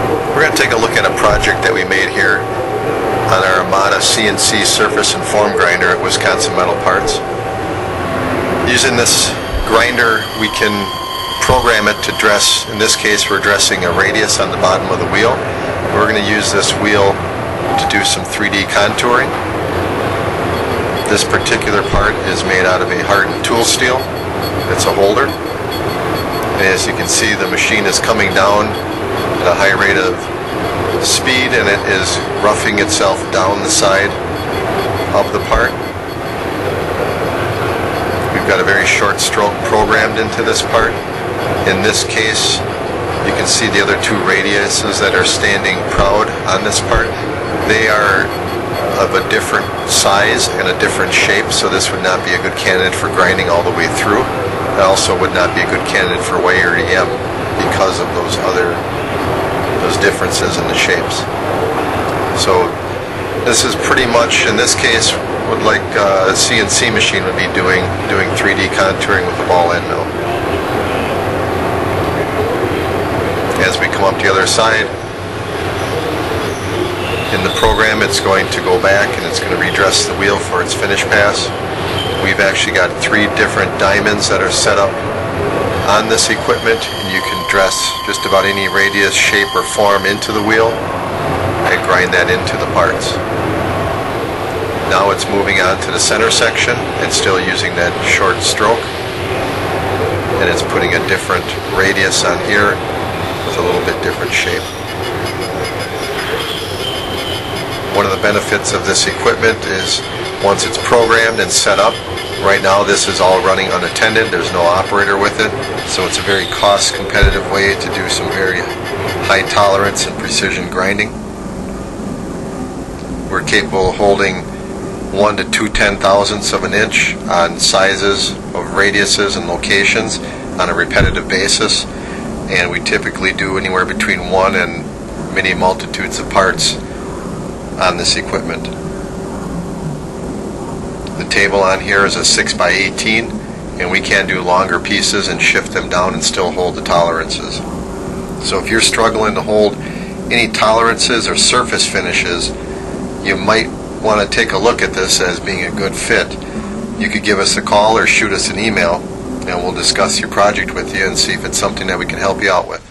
We're going to take a look at a project that we made here on our Amada CNC surface and form grinder at Wisconsin Metal Parts. Using this grinder, we can program it to dress. In this case, we're dressing a radius on the bottom of the wheel. We're going to use this wheel to do some 3D contouring. This particular part is made out of a hardened tool steel. It's a holder. And as you can see, the machine is coming down at a high rate of speed, and it is roughing itself down the side of the part. We've got a very short stroke programmed into this part. In this case, you can see the other two radiuses that are standing proud on this part. They are of a different size and a different shape, so this would not be a good candidate for grinding all the way through. It also would not be a good candidate for wire EDM because of those differences in the shapes. So this is pretty much, in this case, what like a CNC machine would be doing 3D contouring with the ball end mill. As we come up the other side, in the program it's going to go back and it's going to redress the wheel for its finish pass. We've actually got 3 different diamonds that are set up on this equipment, and you can dress just about any radius, shape, or form into the wheel and grind that into the parts. Now it's moving on to the center section. It's still using that short stroke, and it's putting a different radius on here with a little bit different shape. One of the benefits of this equipment is once it's programmed and set up, right now this is all running unattended, there's no operator with it, so it's a very cost competitive way to do some very high tolerance and precision grinding. We're capable of holding 1 to 2/10,000ths of an inch on sizes of radiuses and locations on a repetitive basis, and we typically do anywhere between 1 and many multitudes of parts on this equipment. The table on here is a 6x18, and we can do longer pieces and shift them down and still hold the tolerances. So if you're struggling to hold any tolerances or surface finishes, you might want to take a look at this as being a good fit. You could give us a call or shoot us an email, and we'll discuss your project with you and see if it's something that we can help you out with.